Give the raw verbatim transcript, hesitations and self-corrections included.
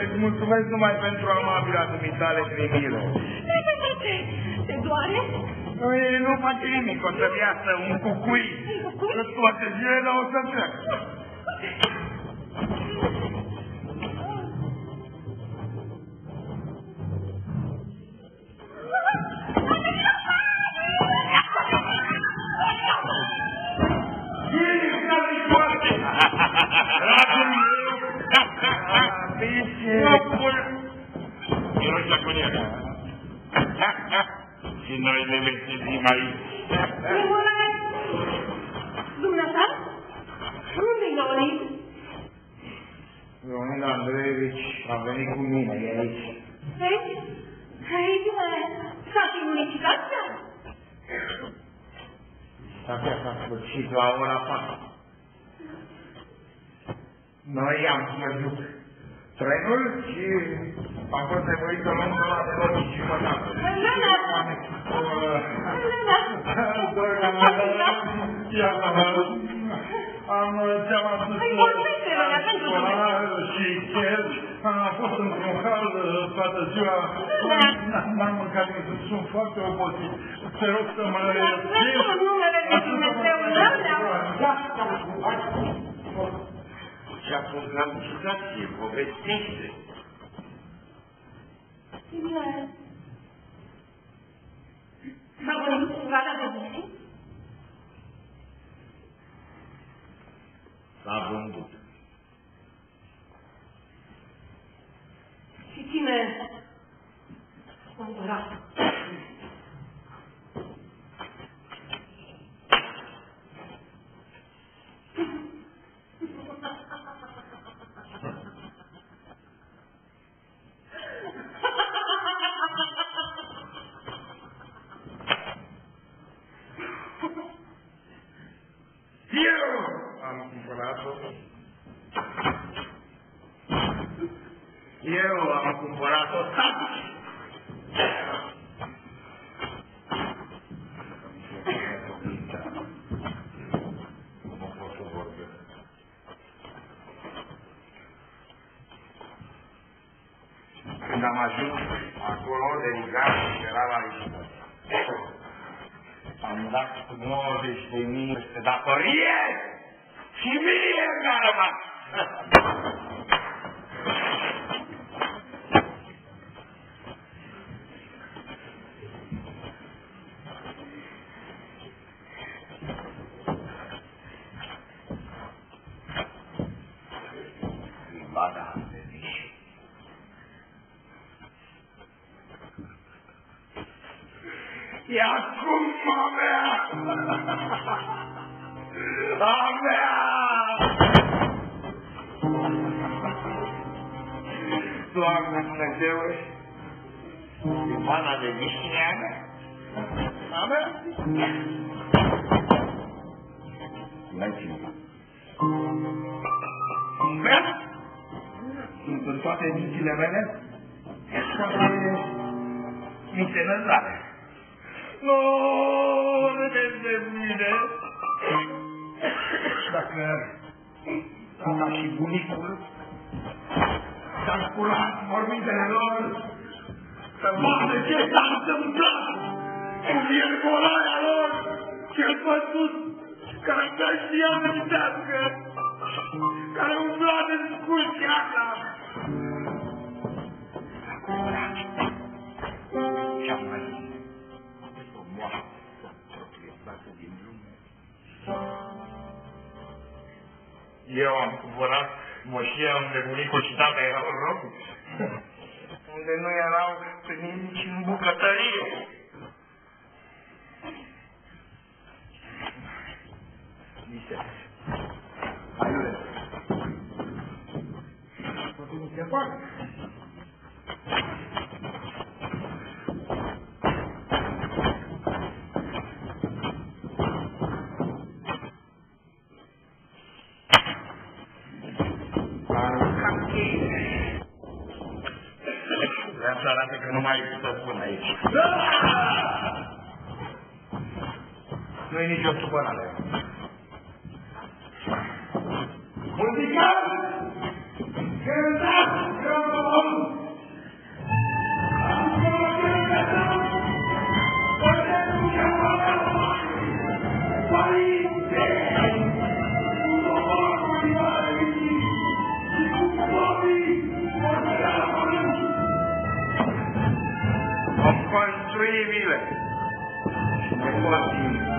îți mulțumesc numai pentru amabila dumitale primire. Ce? Te doare? Ei, nu face nimic, o să-mi iasă un cucui. Un cucui? Toate zilele o să trec. Și noi le veselim aici. Dumneata? Unde-i Leonid? Leonid Andreevici a venit cu mine, e aici. Aici? Aici, bine, s-a și licitația? Licitația s-a sfârșit la ora patru. Noi am pierdut trenul și am fost nevoit să luăm la două și jumătate. Am ți-am adus și chiar am fost într-un hal toată ziua. N-am mâncat nimic, sunt foarte obosit. Te rog să mă ierți. Numele lui Dumnezeu, Ce-a fost la licitație? Povestește. Bine. S-a văzut curarea de bine? S-a vândut. Și cine a cumpărat? Eu am cumpărat-o taci. Nu pot să vorbesc. Când am ajuns acolo, delegatul era la licitație. Am dat nouăzeci de mii peste datorie și mie mi-a rămas. E acum a mea! A mea! Doamne Dumnezeule, Ivana de Vișine a mea? A mea? N-ai cineva. Mea? Sunt în toate mințile mele? Toate mințe năzare. Nu, râdeți de mine! Dacă tata și bunicul s-ar curat vorbintele lor, să vadă ce s-a întâmplat cu viergolarea lor, cel pătut, care dă știa mântească, care umbla de sculceaca. Ce-am mai zis? Eu am cumpărat moșia unde bunicul și tata erau rău, unde nu erau nici în bucătărie. Niște. Aiule. Poate nu se poate. Vreau să arate că nu mai să pun aici. Nu-i nicio supărare. Muzică! Cântați! inimile. Și ne pățim.